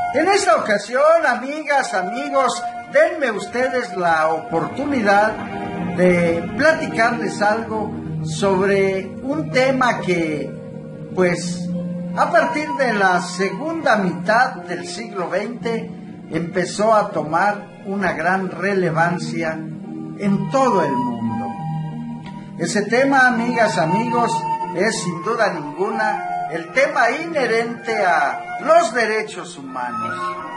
En esta ocasión, amigas, amigos, denme ustedes la oportunidad de platicarles algo sobre un tema que, pues, a partir de la segunda mitad del siglo XX, empezó a tomar una gran relevancia en todo el mundo. Ese tema, amigas, amigos, es sin duda ninguna el tema inherente a los derechos humanos.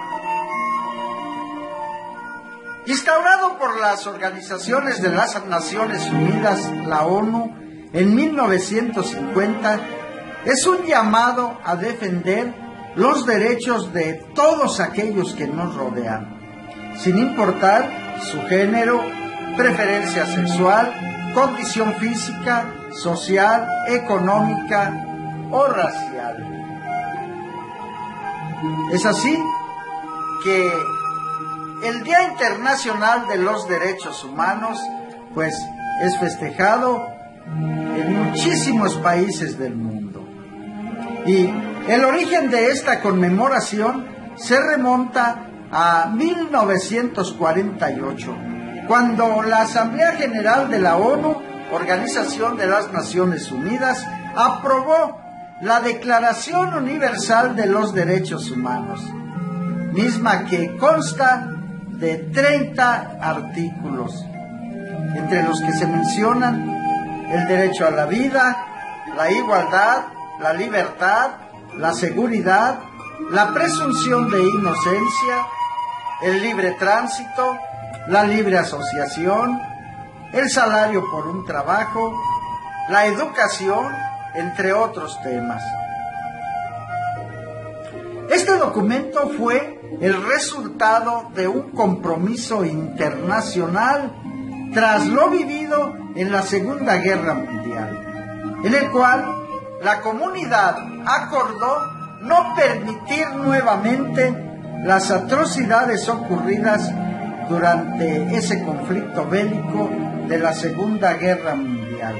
Instaurado por las organizaciones de las Naciones Unidas, la ONU, en 1950, es un llamado a defender los derechos de todos aquellos que nos rodean, sin importar su género, preferencia sexual, condición física, social, económica o racial. Es así que el Día Internacional de los Derechos Humanos, pues, es festejado en muchísimos países del mundo. Y el origen de esta conmemoración se remonta a 1948, cuando la Asamblea General de la ONU, Organización de las Naciones Unidas, aprobó la Declaración Universal de los Derechos Humanos, misma que consta de 30 artículos, entre los que se mencionan el derecho a la vida, la igualdad, la libertad, la seguridad, la presunción de inocencia, el libre tránsito, la libre asociación, el salario por un trabajo, la educación, entre otros temas. Este documento fue el resultado de un compromiso internacional tras lo vivido en la Segunda Guerra Mundial, en el cual la comunidad acordó no permitir nuevamente las atrocidades ocurridas durante ese conflicto bélico de la Segunda Guerra Mundial.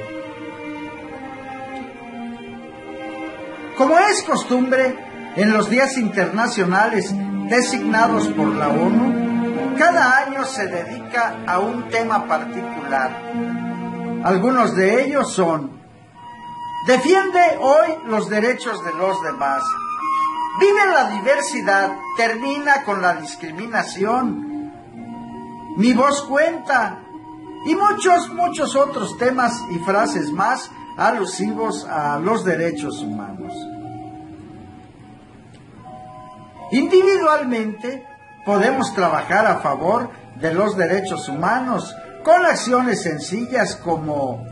Como es costumbre, en los días internacionales designados por la ONU, cada año se dedica a un tema particular. Algunos de ellos son: defiende hoy los derechos de los demás, vive la diversidad, termina con la discriminación, mi voz cuenta, y muchos otros temas y frases más alusivos a los derechos humanos. Individualmente podemos trabajar a favor de los derechos humanos con acciones sencillas como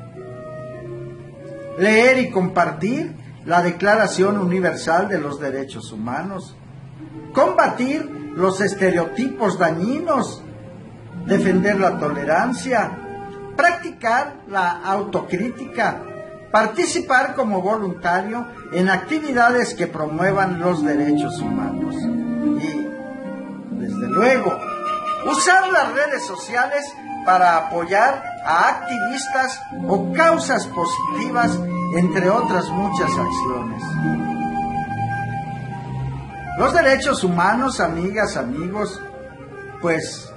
leer y compartir la Declaración Universal de los Derechos Humanos, combatir los estereotipos dañinos, defender la tolerancia, practicar la autocrítica, participar como voluntario en actividades que promuevan los derechos humanos y, desde luego, usar las redes sociales para apoyar a activistas o causas positivas, entre otras muchas acciones. Los derechos humanos, amigas, amigos, pues,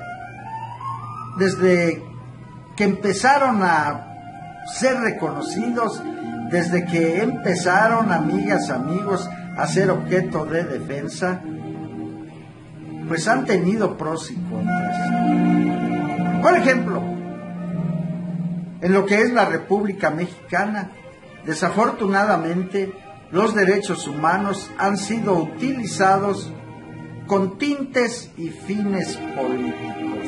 desde que empezaron a ser reconocidos, desde que empezaron, amigas, amigos, a ser objeto de defensa, pues han tenido pros y contras. Por ejemplo, en lo que es la República Mexicana, desafortunadamente, los derechos humanos han sido utilizados con tintes y fines políticos.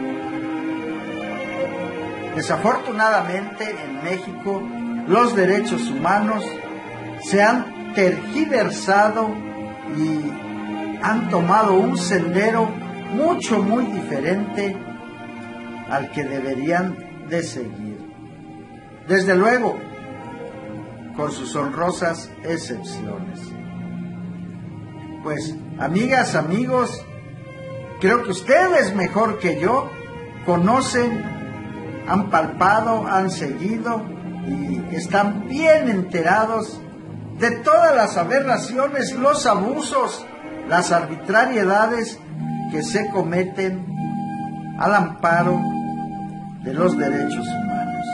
Desafortunadamente, en México, los derechos humanos se han tergiversado y han tomado un sendero muy diferente al que deberían de seguir. Desde luego, con sus honrosas excepciones. Pues, amigas, amigos, creo que ustedes mejor que yo conocen, han palpado, han seguido y están bien enterados de todas las aberraciones, los abusos las arbitrariedades que se cometen al amparo de los derechos humanos.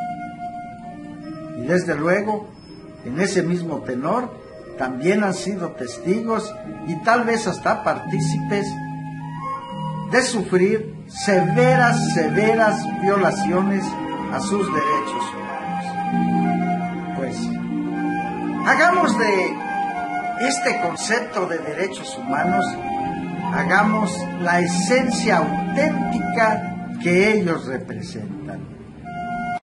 Y desde luego, en ese mismo tenor, también han sido testigos y tal vez hasta partícipes de sufrir severas violaciones a sus derechos humanos. Pues, hagamos de este concepto de derechos humanos, hagamos la esencia auténtica que ellos representan.